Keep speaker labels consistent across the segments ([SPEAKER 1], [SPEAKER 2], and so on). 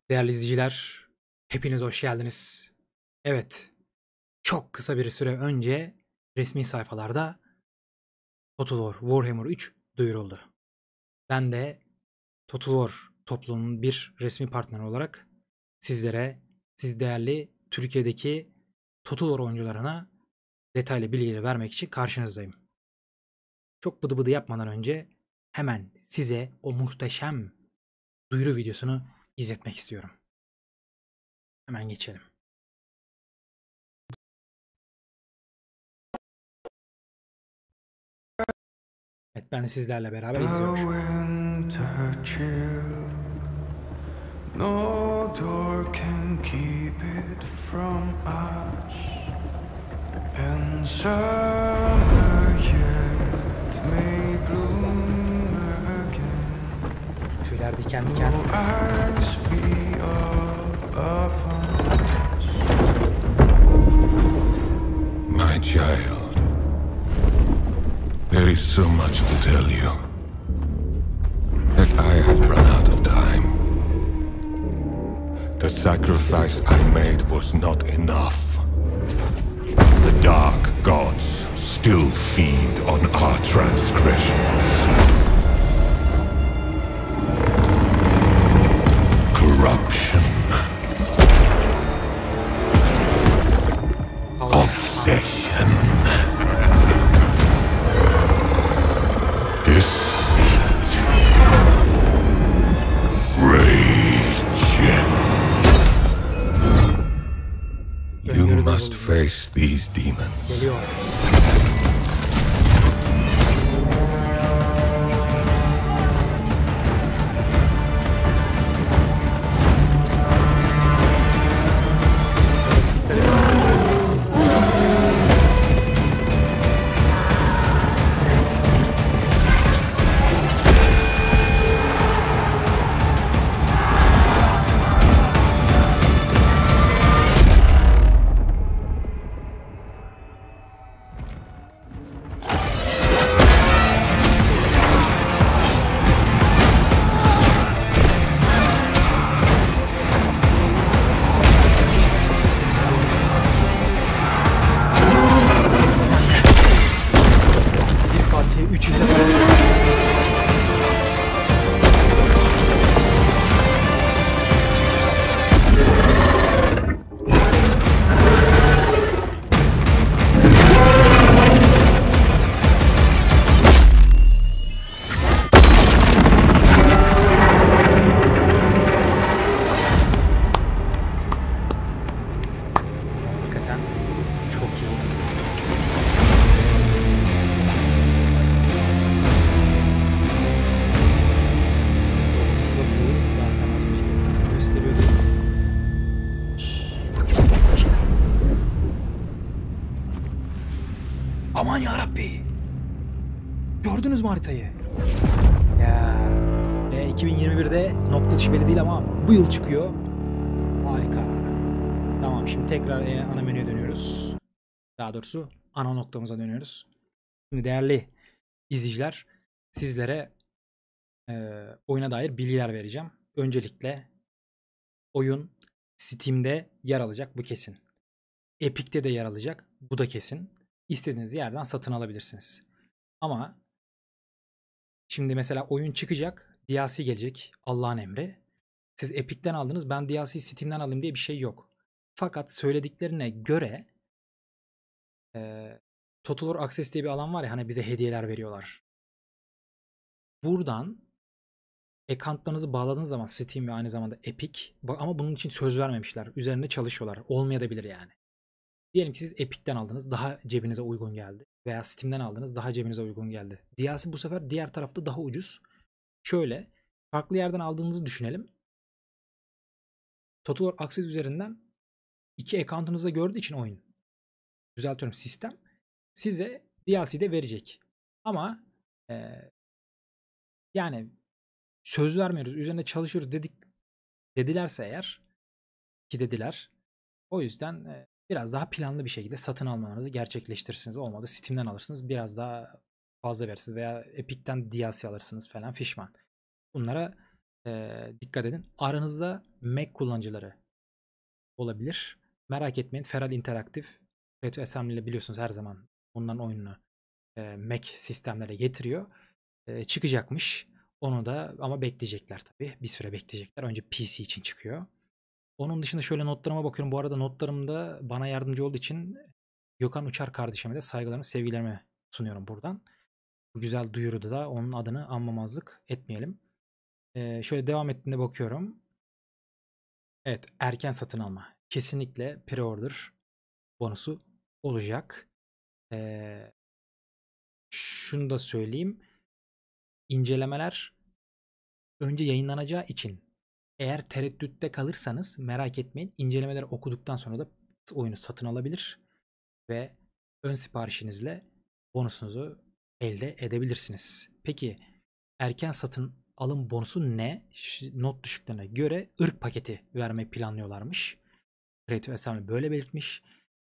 [SPEAKER 1] Değerli izleyiciler, hepiniz hoş geldiniz. Evet, çok kısa bir süre önce resmi sayfalarda Total War Warhammer 3 duyuruldu. Ben de Total War topluluğunun bir resmi partneri olarak sizlere, siz değerli Türkiye'deki Total War oyuncularına detaylı bilgileri vermek için karşınızdayım. Çok bıdı bıdı yapmadan önce hemen size o muhteşem duyuru videosunu izletmek istiyorum. Hemen geçelim. Evet, ben sizlerle beraber izliyorum şu an.
[SPEAKER 2] No door can keep it from us. And summer yet may bloom again.
[SPEAKER 1] Tüyler diken diken.
[SPEAKER 2] Eyes be up upon us. My child, there is so much to tell you that I have run out of time. The sacrifice I made was not enough. The dark gods still feed on our transgressions. Corruption. Obsession. Deceit. Rage. You must face these demons.
[SPEAKER 1] Geliyor. Bir Fatih 3 ilde falan. Hakikaten çok iyi. Usta bu zaten az önce gösteriyordu. Aman yarabbi! Gördünüz mü haritayı? Ya 2021'de nokta atışı belli değil ama bu yıl çıkıyor. Harika. Tamam, şimdi tekrar ana menüye dönüyoruz. Daha doğrusu ana noktamıza dönüyoruz. Şimdi değerli izleyiciler, sizlere oyuna dair bilgiler vereceğim. Öncelikle oyun Steam'de yer alacak, bu kesin. Epic'te de yer alacak, bu da kesin. İstediğiniz yerden satın alabilirsiniz. Ama şimdi mesela oyun çıkacak, DLC gelecek, Allah'ın emri. Siz Epic'ten aldınız, ben DLC Steam'den alayım diye bir şey yok. Fakat söylediklerine göre Total War Access diye bir alan var ya, hani bize hediyeler veriyorlar. Buradan account'larınızı bağladığınız zaman Steam ve aynı zamanda Epic, ama bunun için söz vermemişler. Üzerinde çalışıyorlar. Olmayabilir yani. Diyelim ki siz Epic'ten aldınız, daha cebinize uygun geldi. Veya Steam'den aldınız, daha cebinize uygun geldi. DLC bu sefer diğer tarafta daha ucuz. Şöyle, farklı yerden aldığınızı düşünelim. Total War Access üzerinden iki account'unuzda gördüğü için oyun, düzeltiyorum, sistem size DLC'de verecek. Ama yani söz vermiyoruz, üzerine çalışıyoruz dedilerse eğer, ki dediler. O yüzden biraz daha planlı bir şekilde satın almanızı gerçekleştirirsiniz. Olmadı Steam'den alırsınız, biraz daha fazla verirsiniz veya Epic'ten DLC alırsınız falan, fişman. Bunlara Dikkat edin. Aranızda Mac kullanıcıları olabilir. Merak etmeyin. Feral Interactive Creative Assembly ile biliyorsunuz her zaman onların oyununu Mac sistemlere getiriyor. Çıkacakmış. Onu da ama bekleyecekler tabii. Bir süre bekleyecekler. Önce PC için çıkıyor. Onun dışında şöyle notlarıma bakıyorum. Bu arada notlarımda bana yardımcı olduğu için Gökhan Uçar kardeşime de saygılarımı, sevgilerimi sunuyorum buradan. Bu güzel duyuruda da onun adını anmamazlık etmeyelim. Şöyle devam ettiğinde bakıyorum. Evet, erken satın alma. Kesinlikle pre-order bonusu olacak. Ee, Şunu da söyleyeyim. İncelemeler önce yayınlanacağı için eğer tereddütte kalırsanız merak etmeyin. İncelemeleri okuduktan sonra da oyunu satın alabilir ve ön siparişinizle bonusunuzu elde edebilirsiniz. Peki erken satın alım bonusu ne? Not düşüklerine göre ırk paketi vermeyi planlıyorlarmış. Creative Assembly böyle belirtmiş.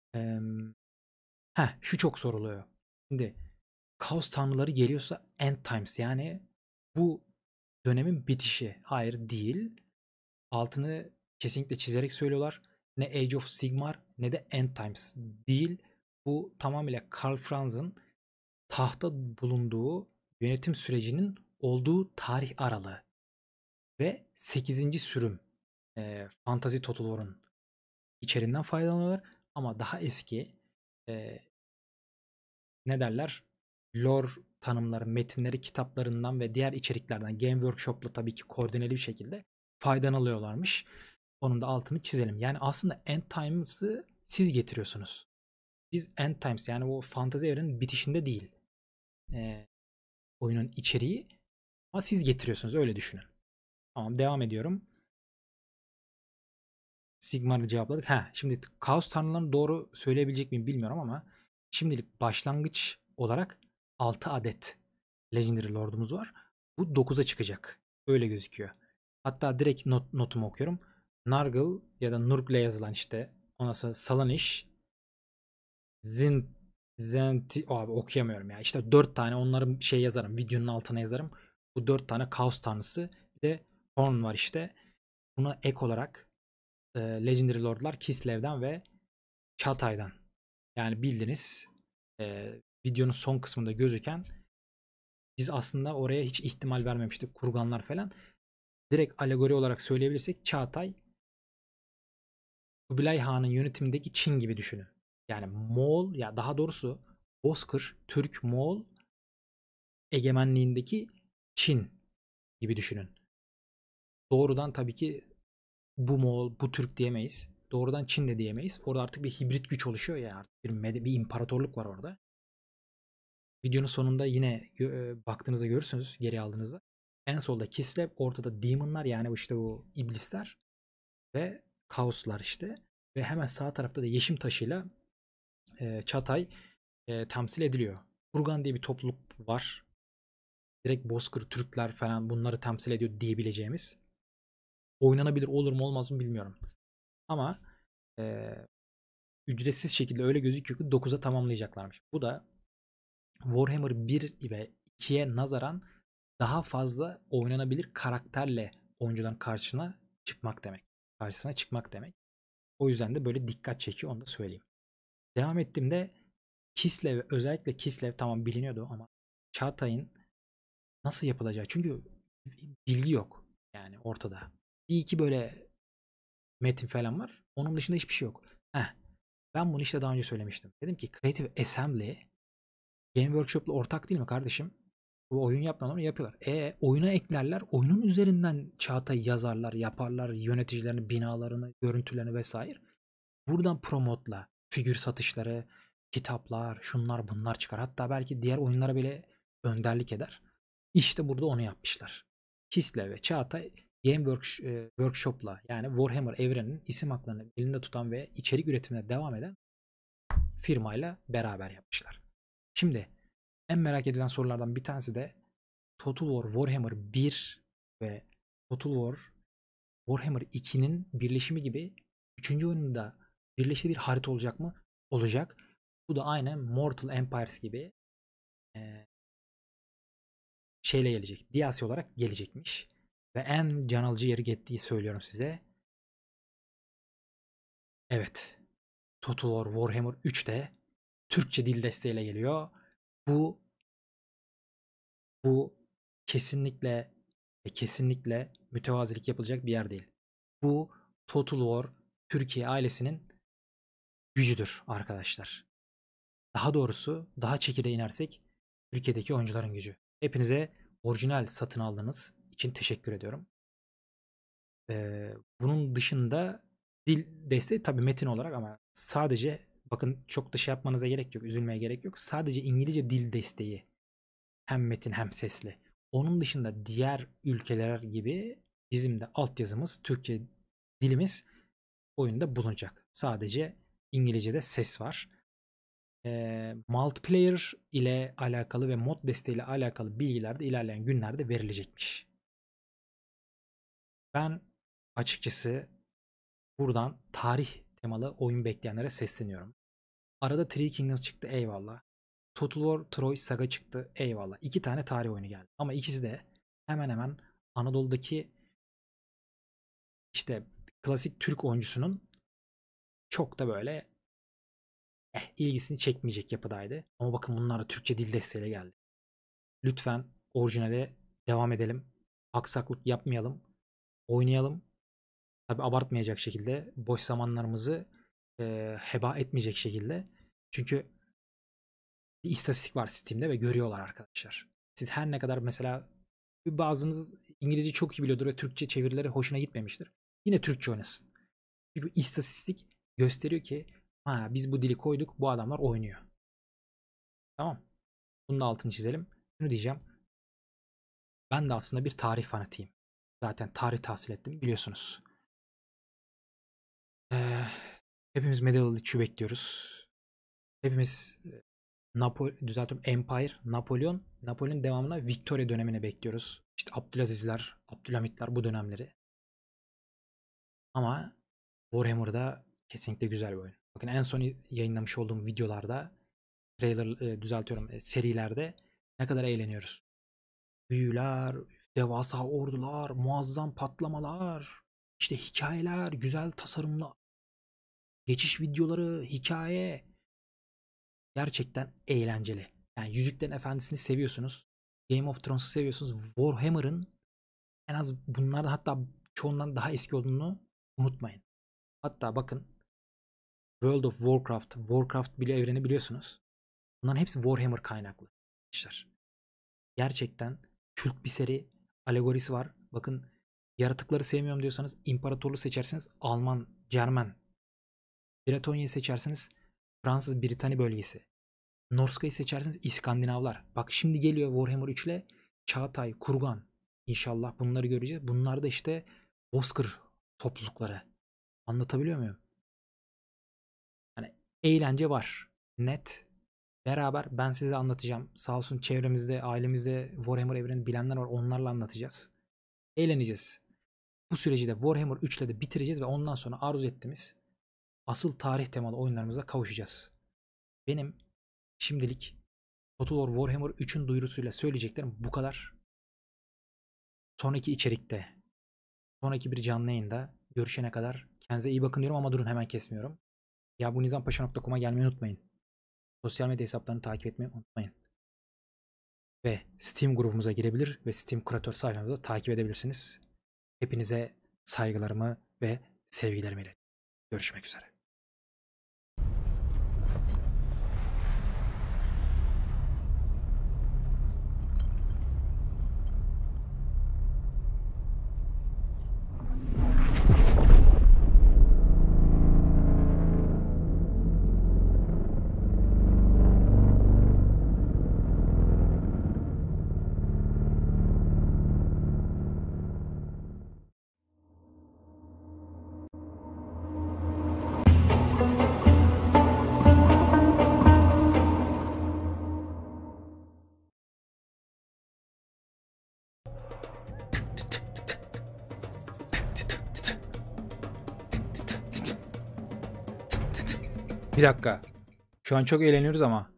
[SPEAKER 1] Şu çok soruluyor. Şimdi Kaos tanrıları geliyorsa End Times, yani bu dönemin bitişi. Hayır, değil. Altını kesinlikle çizerek söylüyorlar. Ne Age of Sigmar ne de End Times değil. Bu tamamıyla Karl Franz'ın tahta bulunduğu yönetim sürecinin olduğu tarih aralığı ve 8. sürüm Fantasy Total War'un içeriğinden faydalanıyorlar ama daha eski e, ne derler, lore tanımları, metinleri kitaplarından ve diğer içeriklerden Game Workshop'la tabii ki koordineli bir şekilde faydalanıyorlarmış. Onun da altını çizelim. Yani aslında End Times'ı siz getiriyorsunuz. Biz End Times, yani o fantezi evrenin bitişinde değil. Oyunun içeriği ama siz getiriyorsunuz, öyle düşünün. Tamam, devam ediyorum. Sigmar'ı cevapladık. Şimdi Kaos tanrılarını doğru söyleyebilecek miyim bilmiyorum ama şimdilik başlangıç olarak 6 adet Legendary Lord'umuz var. Bu 9'a çıkacak. Öyle gözüküyor. Hatta direkt notumu okuyorum. Nargle ya da Nurgle yazılan işte. Ondan sonra Salanish, Zenti abi okuyamıyorum ya. İşte 4 tane onların şey yazarım. Videonun altına yazarım. Bu 4 tane Kaos tanrısı. Bir de Thorn var işte. Buna ek olarak Legendary Lord'lar Kislev'den ve Çatay'dan. Yani bildiniz videonun son kısmında gözüken, biz aslında oraya hiç ihtimal vermemiştik. Kurganlar falan. Direkt alegori olarak söyleyebilirsek Çağatay, Kubilay Han'ın yönetimindeki Çin gibi düşünün. Yani Moğol, ya daha doğrusu Bozkır, Türk, Moğol egemenliğindeki Çin gibi düşünün. Doğrudan tabii ki bu Moğol, bu Türk diyemeyiz. Doğrudan Çin de diyemeyiz. Orada artık bir hibrit güç oluşuyor ya, artık bir imparatorluk var orada. Videonun sonunda yine baktığınızda görürsünüz, geri aldığınızda. En solda Kislev, ortada Demon'lar, yani işte bu iblisler ve Kaoslar işte. Ve hemen sağ tarafta da Yeşim taşıyla Çatay temsil ediliyor. Kurgan diye bir topluluk var. Direkt Bozkır, Türkler falan bunları temsil ediyor diyebileceğimiz. Oynanabilir olur mu olmaz mı bilmiyorum. Ama e, ücretsiz şekilde öyle gözüküyor ki 9'a tamamlayacaklarmış. Bu da Warhammer 1 ve 2'ye nazaran daha fazla oynanabilir karakterle oyuncuların karşısına çıkmak demek. Karşısına çıkmak demek. O yüzden de böyle dikkat çekiyor, onu da söyleyeyim. Devam ettiğimde Kislev, özellikle Kislev tamam biliniyordu ama Çağatay'ın nasıl yapılacağı, çünkü bilgi yok yani ortada. Bir iki böyle metin falan var. Onun dışında hiçbir şey yok. Ben bunu işte daha önce söylemiştim. Dedim ki Creative Assembly Game Workshop'la ortak değil mi kardeşim? Bu oyun yapmadan onu yapıyorlar. Oyuna eklerler. Oyunun üzerinden Çağatay yazarlar, yaparlar, yöneticilerini, binalarını, görüntülerini vesaire. Buradan promotla, figür satışları, kitaplar, şunlar bunlar çıkar. Hatta belki diğer oyunlara bile önderlik eder. İşte burada onu yapmışlar. Kislev ve Çağatay Workshop'la, yani Warhammer evreninin isim haklarını elinde tutan ve içerik üretimine devam eden firmayla beraber yapmışlar. Şimdi en merak edilen sorulardan bir tanesi de Total War Warhammer 1 ve Total War Warhammer 2'nin birleşimi gibi 3. oyununda birleştiği bir harita olacak mı? Olacak. Bu da aynen Mortal Empires gibi şeyle gelecek. DLC olarak gelecekmiş. Ve en can alıcı yeri gittiği söylüyorum size. Evet. Total War Warhammer 3'te Türkçe dil desteğiyle geliyor. Bu kesinlikle ve kesinlikle mütevazilik yapılacak bir yer değil. Bu Total War Türkiye ailesinin gücüdür arkadaşlar. Daha doğrusu daha çekirdeğe inersek Türkiye'deki oyuncuların gücü. Hepinize orijinal satın aldığınız için teşekkür ediyorum. Bunun dışında dil desteği tabii metin olarak ama sadece bakın çok da şey yapmanıza gerek yok. Üzülmeye gerek yok. Sadece İngilizce dil desteği. Hem metin hem sesli. Onun dışında diğer ülkeler gibi bizim de altyazımız, Türkçe dilimiz oyunda bulunacak. Sadece İngilizce'de ses var. Multiplayer ile alakalı ve mod desteğiyle alakalı bilgiler de ilerleyen günlerde verilecekmiş. Ben açıkçası buradan tarih temalı oyun bekleyenlere sesleniyorum. Arada Three Kingdoms çıktı, eyvallah. Total War Troy Saga çıktı, eyvallah. 2 tane tarih oyunu geldi. Ama ikisi de hemen hemen Anadolu'daki işte klasik Türk oyuncusunun çok da böyle ilgisini çekmeyecek yapıdaydı. Ama bakın bunlar da Türkçe dil desteğiyle geldi. Lütfen orijinale devam edelim. Aksaklık yapmayalım. Oynayalım. Tabi abartmayacak şekilde, boş zamanlarımızı heba etmeyecek şekilde. Çünkü bir istatistik var Steam'de ve görüyorlar arkadaşlar. Siz her ne kadar mesela bazınız İngilizce çok iyi biliyordur ve Türkçe çevirileri hoşuna gitmemiştir. Yine Türkçe oynasın. Çünkü istatistik gösteriyor ki biz bu dili koyduk, bu adamlar oynuyor. Tamam. Bunun da altını çizelim. Şunu diyeceğim. Ben de aslında bir tarih fanatiyim. Zaten tarih tahsil ettim biliyorsunuz. Hepimiz Medieval 3'ü bekliyoruz. Hepimiz Empire, Napolyon devamına Victoria dönemine bekliyoruz. İşte Abdülazizler, Abdülhamitler, bu dönemleri. Ama Warhammer'da kesinlikle güzel bir oyun. Bakın en son yayınlamış olduğum videolarda, serilerde ne kadar eğleniyoruz. Büyüler, devasa ordular, muazzam patlamalar, işte hikayeler, güzel tasarımlar, geçiş videoları, hikaye. Gerçekten eğlenceli. Yani Yüzüklerin Efendisi'ni seviyorsunuz. Game of Thrones'u seviyorsunuz. Warhammer'ın en az bunlardan, hatta çoğundan daha eski olduğunu unutmayın. Hatta bakın World of Warcraft bile evreni biliyorsunuz. Bunların hepsi Warhammer kaynaklı. Gerçekten kült bir seri, alegorisi var. Bakın, yaratıkları sevmiyorum diyorsanız imparatorluğu seçersiniz, Alman, Cermen. Bretonya'yı seçersiniz, Fransız Britanya bölgesi. Norska'yı seçerseniz İskandinavlar. Bak şimdi geliyor Warhammer 3 ile Çağatay, Kurgan. İnşallah bunları göreceğiz. Bunlar da işte Bozkır toplulukları. Anlatabiliyor muyum? Hani eğlence var. Net. Beraber ben size anlatacağım. Sağ olsun çevremizde, ailemizde Warhammer evrenini bilenler var. Onlarla anlatacağız. Eğleneceğiz. Bu süreci de Warhammer 3 ile de bitireceğiz ve ondan sonra arzu ettiğimiz asıl tarih temalı oyunlarımıza kavuşacağız. Benim şimdilik Total War Warhammer 3'ün duyurusuyla söyleyeceklerim bu kadar. Sonraki içerikte, sonraki bir canlı yayında görüşene kadar kendinize iyi bakın diyorum ama durun, hemen kesmiyorum. Ya bu nizampaşa.com'a gelmeyi unutmayın. Sosyal medya hesaplarını takip etmeyi unutmayın. Ve Steam grubumuza girebilir ve Steam kuratör sayfamızı da takip edebilirsiniz. Hepinize saygılarımı ve sevgilerimi iletiyorum. Görüşmek üzere. Bir dakika. Şu an çok eğleniyoruz ama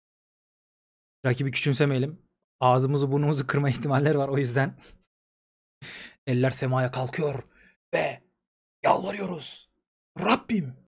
[SPEAKER 1] rakibi küçümsemeyelim. Ağzımızı burnumuzu kırma ihtimalleri var, o yüzden Eller semaya kalkıyor ve yalvarıyoruz. Rabbim